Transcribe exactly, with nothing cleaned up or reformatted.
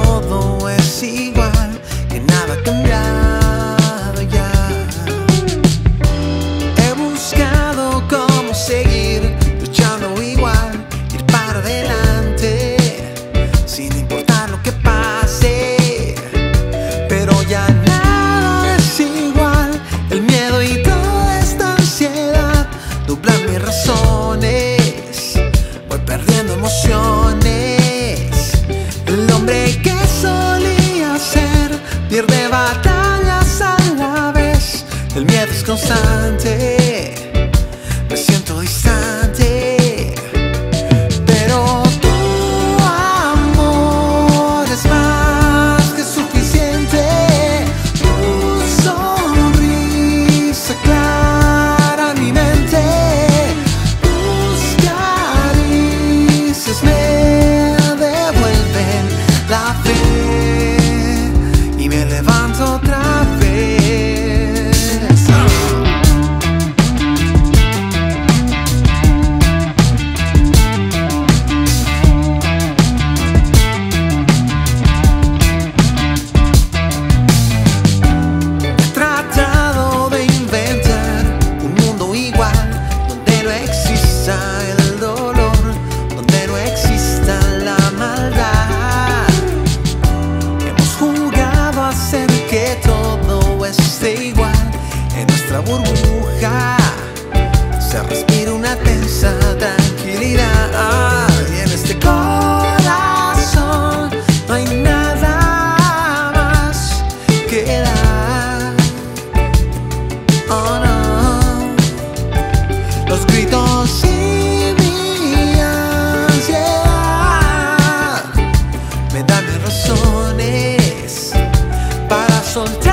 todo es igual, que nada ha cambiado ya. He buscado cómo seguir luchando igual, ir para adelante sin importar lo que pase, pero ya nada es igual. El miedo y toda esta ansiedad doblan mis razones, voy perdiendo emociones. El hombre que solía ser pierde batallas a la vez. El miedo es constante, me siento distante, pero tu amor es más que suficiente. Tu sonrisa aclara mi mente, tus caricias me devuelven la fe y me levanto otra vez. He tratado de inventar un mundo igual, donde no exista el dolor, donde no exista la maldad. Hemos jugado a hacer que todo esté igual. En nuestra burbuja se respira una tensa tranquilidad, y en este corazón no hay nada más que dar. Oh no, los gritos y mi ansiedad me dan mis razones para soltar.